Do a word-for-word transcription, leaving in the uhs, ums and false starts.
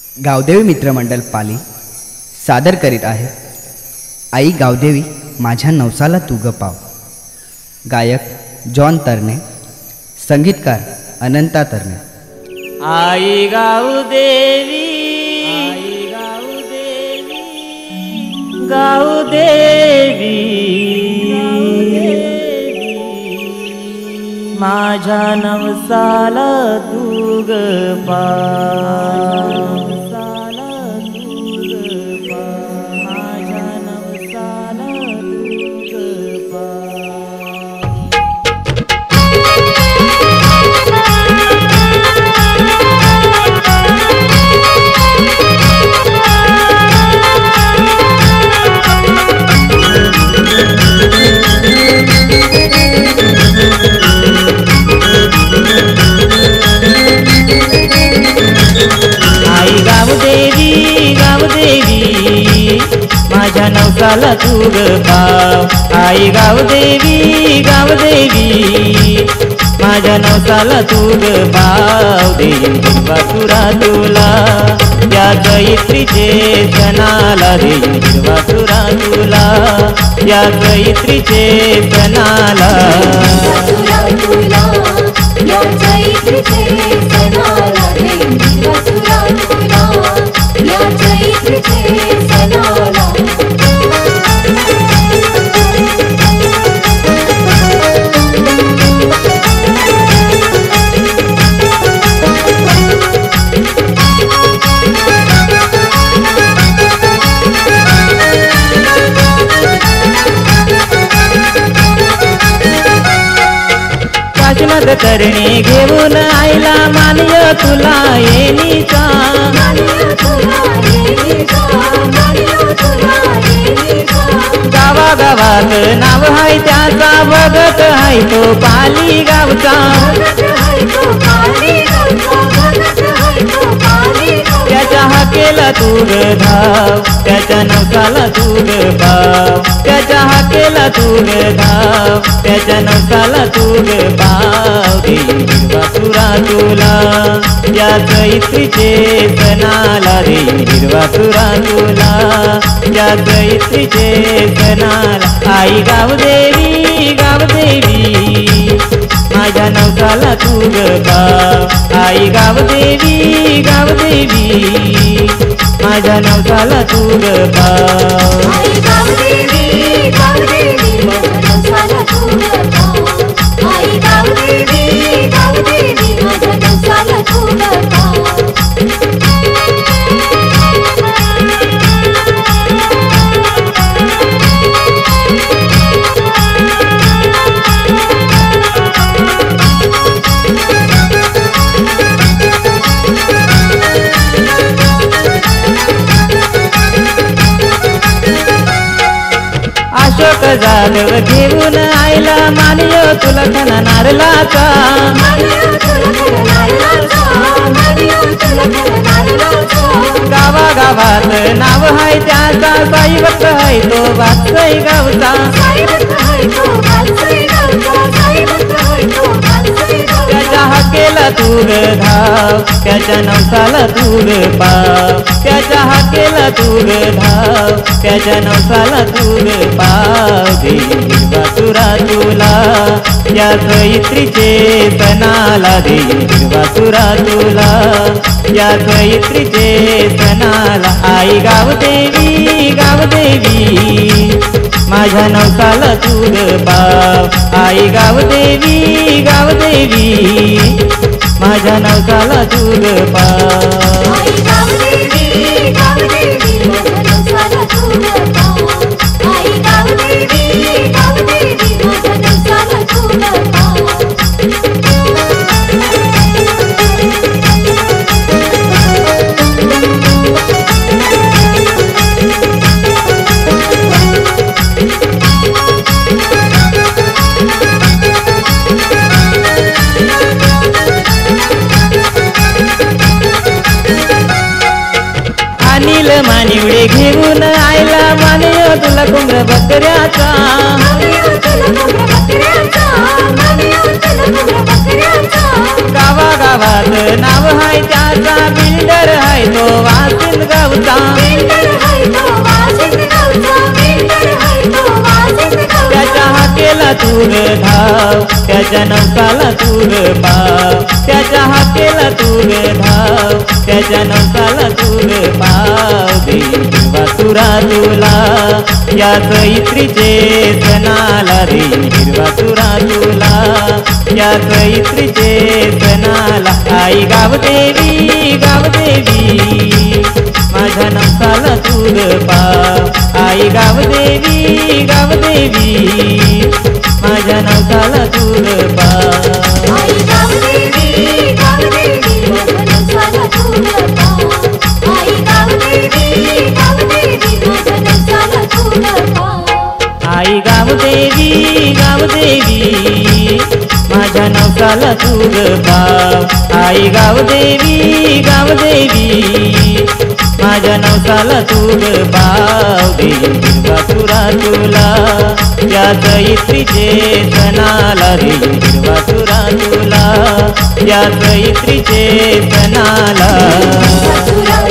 गावदेवी मित्रमंडळ पाली सादर करीत आहे आई गावदेवी माझ्या नवसाला तू ग पाव। गायक जॉन तरणे, संगीतकार अनंता तरणे। आई गावदेवी, आई गावदेवी, गावदेवी, माझ्या नवसाला तू ग पाव। माझ्या नवसाला तू ग पाव। आई गावदेवी, गावदेवी, माझ्या नवसाला तू ग पाव। देईन हिरवा तुरा तुला या चैत्रीचे सणाला, देईन हिरवा तुरा तुला या चैत्रीचे सणाला। काशीनाथ तरणे घेऊन आईला मानय तुला येणीचा। गावागावात नाव हाय त्याचा, भगत हाय तो पाली गावचा। त्याच्या हाकेला तू ग धाव, त्याच्या नवसाला तू ग पाव। त्याच्या हाकेला तू ग धाव, त्याच्या नवसाला तू ग पाव। देईन हिरवा तुरा तुला या चैत्रीचे सणाला, देईन हिरवा तुरा तुला या चैत्रीचे सणाला। आई गावदेवी, गावदेवी, माझ्या नवसाला तू ग पाव। आई गावदेवी, गावदेवी, माझ्या नवसाला तू ग पाव। आई गावदेवी, गावदेवी, माझ्या नवसाला तू ग पाव। आई गावदेवी, गावदेवी, माझ्या नवसाला तू ग पाव। अशोक जाधव घेऊन आईला मानय तुला खना नारलाचा। गावागावात नाव हाय त्याचा, साईवत हाय तो वाजतय गावचा। त्याच्या हाकेला तू ग धाव, त्याच्या नवसाला तू ग पाव। त्याच्या हाकेला तू ग धाव, त्याच्या नवसाला तू ग पाव। देईन हिरवा तुरा तुला या चैत्रीचे सणाला, देईन हिरवा तुरा तुला या चैत्रीचे सणाला। आई गावदेवी, गावदेवी, माझ्या नवसाला तू ग पाव। आई गावदेवी, गावदेवी, माझ्या नवसाला तू ग पाव। आई गावदेवी, गावदेवी, माझ्या नवसाला तू ग पाव। आई गावदेवी, गावदेवी, माझ्या नवसाला तू ग पाव। अनिल मानिवडे घेऊन आईला मानय तुला कोंबड्या बकऱ्याचा। गावागावात नाव हाय त्याचा, बिल्डर हाय तो वाज तूर धाव, त्याच्या नवसाला तूर पाव, त्याच्या हाकेला तूर धाव, त्याच्या नवसाला तूर पाव. देईल हिरवा तुरा तुला या चैत्रीचे सणाला, देईल हिरवा तुरा तुला या चैत्रीचे सणाला. आई गावदेवी गावदेवी माझ्या नवसाला तूर पाव, आई गावदेवी गावदेवी माझ्या नवसाला तूर पाव. आई गावदेवी गावदेवी माझ्या नवसाला तूर पाव, आई गावदेवी गावदेवी माझ्या नवसाला तूर पाव. आई गावदेवी गावदेवी माझ्या नवसाला तूर पाव, आई गावदेवी गावदेवी माझ्या नवसाला तूर पाव. देईल हिरवा तुरा तुला या चैत्रीचे सणाला, देईल हिरवा तुरा तुला या चैत्रीचे सणाला.